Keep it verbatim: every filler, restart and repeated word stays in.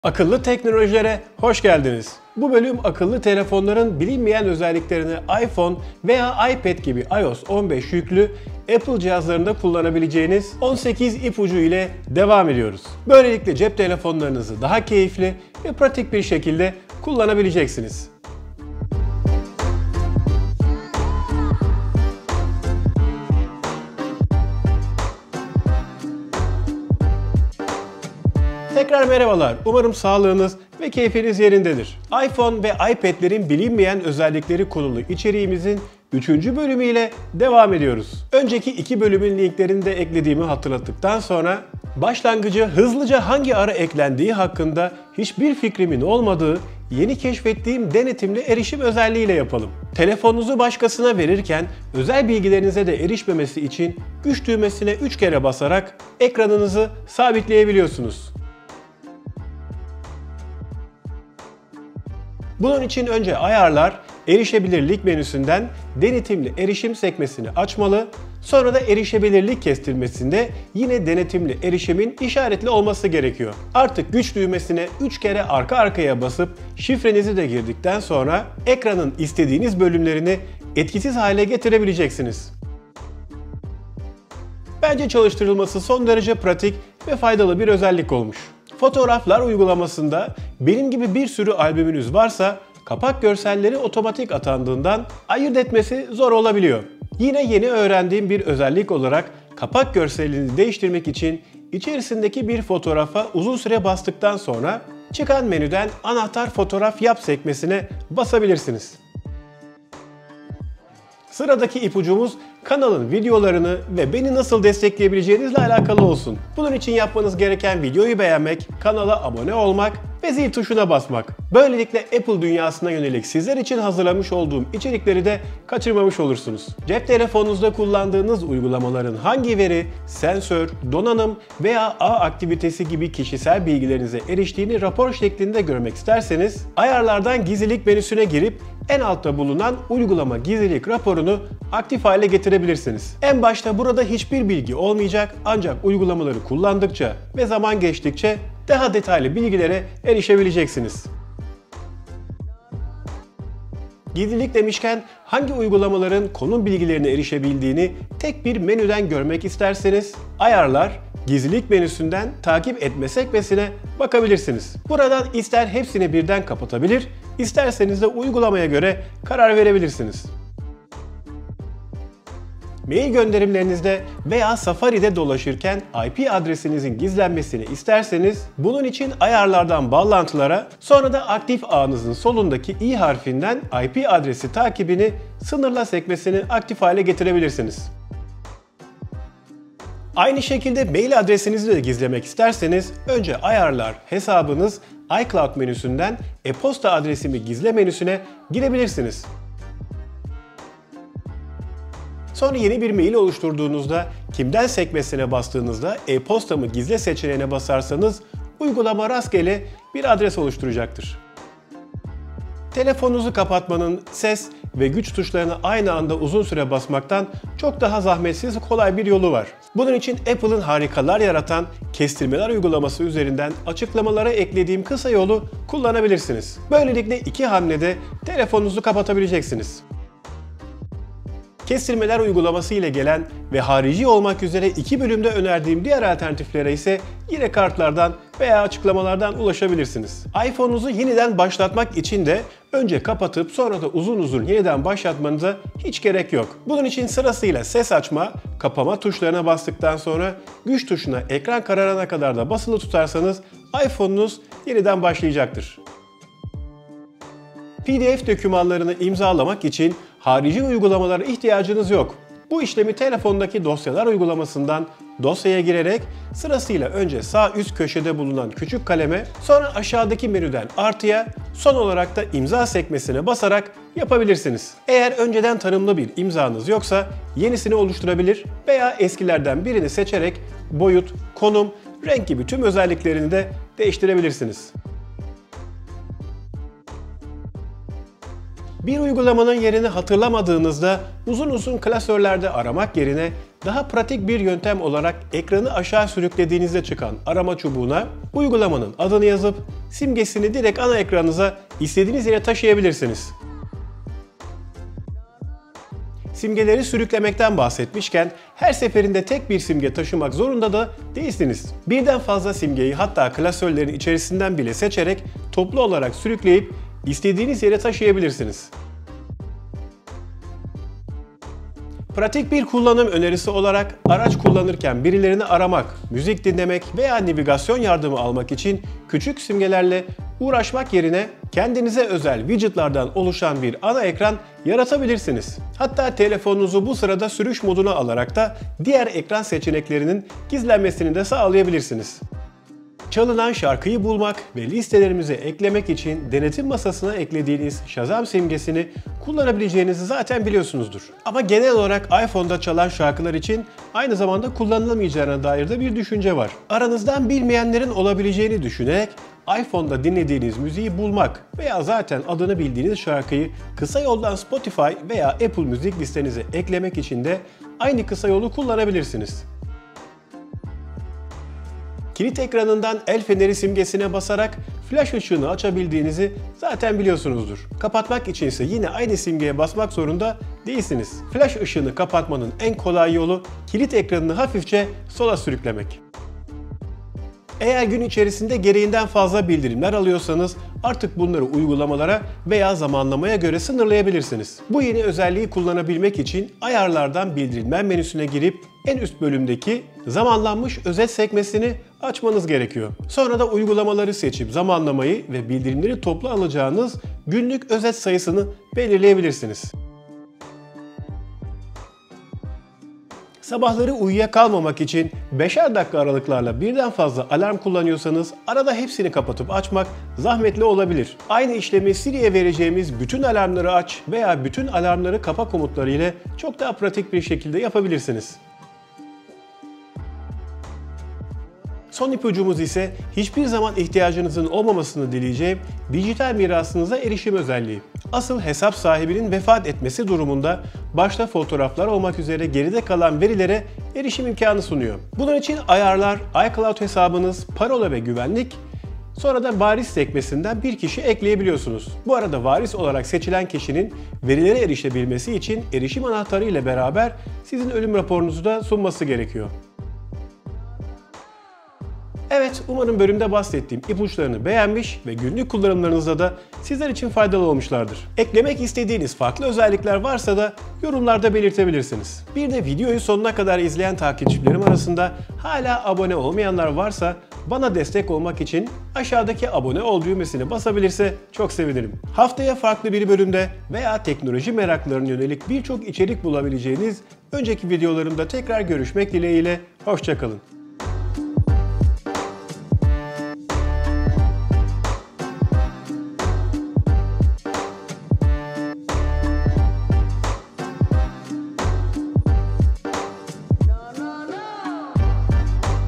Akıllı teknolojilere hoş geldiniz. Bu bölüm akıllı telefonların bilinmeyen özelliklerini iPhone veya iPad gibi iOS on beş yüklü Apple cihazlarında kullanabileceğiniz on sekiz ipucu ile devam ediyoruz. Böylelikle cep telefonlarınızı daha keyifli ve pratik bir şekilde kullanabileceksiniz. Tekrar merhabalar. Umarım sağlığınız ve keyfiniz yerindedir. iPhone ve iPad'lerin bilinmeyen özellikleri konulu içeriğimizin üçüncü bölümüyle devam ediyoruz. Önceki iki bölümün linklerini de eklediğimi hatırlattıktan sonra başlangıcı hızlıca hangi ara eklendiği hakkında hiçbir fikrimin olmadığı yeni keşfettiğim denetimli erişim özelliğiyle yapalım. Telefonunuzu başkasına verirken özel bilgilerinize de erişmemesi için güç düğmesine üç kere basarak ekranınızı sabitleyebiliyorsunuz. Bunun için önce Ayarlar, Erişebilirlik menüsünden Denetimli Erişim sekmesini açmalı, sonra da Erişebilirlik kestirmesinde yine Denetimli Erişimin işaretli olması gerekiyor. Artık güç düğmesine üç kere arka arkaya basıp şifrenizi de girdikten sonra ekranın istediğiniz bölümlerini etkisiz hale getirebileceksiniz. Bence çalıştırılması son derece pratik ve faydalı bir özellik olmuş. Fotoğraflar uygulamasında benim gibi bir sürü albümünüz varsa kapak görselleri otomatik atandığından ayırt etmesi zor olabiliyor. Yine yeni öğrendiğim bir özellik olarak kapak görselini değiştirmek için içerisindeki bir fotoğrafa uzun süre bastıktan sonra çıkan menüden Anahtar Fotoğraf Yap sekmesine basabilirsiniz. Sıradaki ipucumuz kanalın videolarını ve beni nasıl destekleyebileceğinizle alakalı olsun. Bunun için yapmanız gereken videoyu beğenmek, kanala abone olmak ve zil tuşuna basmak. Böylelikle Apple dünyasına yönelik sizler için hazırlamış olduğum içerikleri de kaçırmamış olursunuz. Cep telefonunuzda kullandığınız uygulamaların hangi veri, sensör, donanım veya ağ aktivitesi gibi kişisel bilgilerinize eriştiğini rapor şeklinde görmek isterseniz, ayarlardan gizlilik menüsüne girip en altta bulunan uygulama gizlilik raporunu aktif hale getirebilirsiniz. En başta burada hiçbir bilgi olmayacak, ancak uygulamaları kullandıkça ve zaman geçtikçe daha detaylı bilgilere erişebileceksiniz. Gizlilik demişken hangi uygulamaların konum bilgilerine erişebildiğini tek bir menüden görmek isterseniz Ayarlar, Gizlilik menüsünden Takip etme sekmesine bakabilirsiniz. Buradan ister hepsini birden kapatabilir, isterseniz de uygulamaya göre karar verebilirsiniz. Mail gönderimlerinizde veya Safari'de dolaşırken I P adresinizin gizlenmesini isterseniz bunun için ayarlardan bağlantılara, sonra da aktif ağınızın solundaki i harfinden I P adresi takibini sınırla sekmesini aktif hale getirebilirsiniz. Aynı şekilde mail adresinizi de gizlemek isterseniz önce Ayarlar, Hesabınız, iCloud menüsünden e-posta adresimi gizle menüsüne girebilirsiniz. Sonra yeni bir mail oluşturduğunuzda kimden sekmesine bastığınızda e-postamı gizle seçeneğine basarsanız uygulama rastgele bir adres oluşturacaktır. Telefonunuzu kapatmanın ses ve güç tuşlarını aynı anda uzun süre basmaktan çok daha zahmetsiz kolay bir yolu var. Bunun için Apple'ın harikalar yaratan kestirmeler uygulaması üzerinden açıklamalara eklediğim kısa yolu kullanabilirsiniz. Böylelikle iki hamlede telefonunuzu kapatabileceksiniz. Kestirmeler uygulaması ile gelen ve harici olmak üzere iki bölümde önerdiğim diğer alternatiflere ise yine kartlardan veya açıklamalardan ulaşabilirsiniz. iPhone'unuzu yeniden başlatmak için de önce kapatıp sonra da uzun uzun yeniden başlatmanıza hiç gerek yok. Bunun için sırasıyla ses açma, kapama tuşlarına bastıktan sonra güç tuşuna ekran kararana kadar da basılı tutarsanız iPhone'unuz yeniden başlayacaktır. P D F dokümanlarını imzalamak için harici uygulamalara ihtiyacınız yok. Bu işlemi telefondaki dosyalar uygulamasından dosyaya girerek sırasıyla önce sağ üst köşede bulunan küçük kaleme, sonra aşağıdaki menüden artıya, son olarak da imza sekmesine basarak yapabilirsiniz. Eğer önceden tanımlı bir imzanız yoksa yenisini oluşturabilir veya eskilerden birini seçerek boyut, konum, renk gibi tüm özelliklerini de değiştirebilirsiniz. Bir uygulamanın yerini hatırlamadığınızda uzun uzun klasörlerde aramak yerine Daha pratik bir yöntem olarak ekranı aşağı sürüklediğinizde çıkan arama çubuğuna uygulamanın adını yazıp simgesini direkt ana ekranınıza istediğiniz yere taşıyabilirsiniz. Simgeleri sürüklemekten bahsetmişken her seferinde tek bir simge taşımak zorunda da değilsiniz. Birden fazla simgeyi, hatta klasörlerin içerisinden bile seçerek toplu olarak sürükleyip istediğiniz yere taşıyabilirsiniz. Pratik bir kullanım önerisi olarak araç kullanırken birilerini aramak, müzik dinlemek veya navigasyon yardımı almak için küçük simgelerle uğraşmak yerine kendinize özel widgetlardan oluşan bir ana ekran yaratabilirsiniz. Hatta telefonunuzu bu sırada sürüş moduna alarak da diğer ekran seçeneklerinin gizlenmesini de sağlayabilirsiniz. Çalınan şarkıyı bulmak ve listelerimize eklemek için denetim masasına eklediğiniz Shazam simgesini kullanabileceğinizi zaten biliyorsunuzdur. Ama genel olarak iPhone'da çalan şarkılar için aynı zamanda kullanılamayacağına dair de bir düşünce var. Aranızdan bilmeyenlerin olabileceğini düşünerek iPhone'da dinlediğiniz müziği bulmak veya zaten adını bildiğiniz şarkıyı kısa yoldan Spotify veya Apple Müzik listenize eklemek için de aynı kısa yolu kullanabilirsiniz. Kilit ekranından el feneri simgesine basarak flash ışığını açabildiğinizi zaten biliyorsunuzdur. Kapatmak için ise yine aynı simgeye basmak zorunda değilsiniz. Flash ışığını kapatmanın en kolay yolu kilit ekranını hafifçe sola sürüklemek. Eğer gün içerisinde gereğinden fazla bildirimler alıyorsanız artık bunları uygulamalara veya zamanlamaya göre sınırlayabilirsiniz. Bu yeni özelliği kullanabilmek için ayarlardan bildirimler menüsüne girip en üst bölümdeki zamanlanmış özet sekmesini açmanız gerekiyor. Sonra da uygulamaları seçip zamanlamayı ve bildirimleri toplu alacağınız günlük özet sayısını belirleyebilirsiniz. Sabahları uyuyakalmamak için beşer dakika aralıklarla birden fazla alarm kullanıyorsanız arada hepsini kapatıp açmak zahmetli olabilir. Aynı işlemi Siri'ye vereceğimiz bütün alarmları aç veya bütün alarmları kapa komutları ile çok daha pratik bir şekilde yapabilirsiniz. Son ipucumuz ise hiçbir zaman ihtiyacınızın olmamasını dileyeceğim dijital mirasınıza erişim özelliği. Asıl hesap sahibinin vefat etmesi durumunda başta fotoğraflar olmak üzere geride kalan verilere erişim imkanı sunuyor. Bunun için ayarlar, iCloud hesabınız, parola ve güvenlik, sonra da varis sekmesinden bir kişi ekleyebiliyorsunuz. Bu arada varis olarak seçilen kişinin verilere erişebilmesi için erişim anahtarı ile beraber sizin ölüm raporunuzu da sunması gerekiyor. Evet, umarım bölümde bahsettiğim ipuçlarını beğenmiş ve günlük kullanımlarınızda da sizler için faydalı olmuşlardır. Eklemek istediğiniz farklı özellikler varsa da yorumlarda belirtebilirsiniz. Bir de videoyu sonuna kadar izleyen takipçilerim arasında hala abone olmayanlar varsa bana destek olmak için aşağıdaki abone ol düğmesine basabilirse çok sevinirim. Haftaya farklı bir bölümde veya teknoloji meraklarına yönelik birçok içerik bulabileceğiniz önceki videolarımda tekrar görüşmek dileğiyle, hoşça kalın.